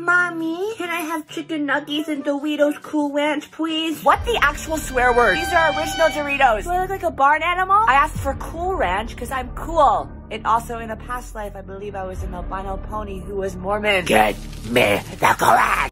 Mommy, can I have chicken nuggets and Doritos Cool Ranch, please? What the actual swear word? These are original Doritos. Do I look like a barn animal? I asked for Cool Ranch because I'm cool. And also in a past life, I believe I was an albino pony who was Mormon. Get me the Cool Ranch!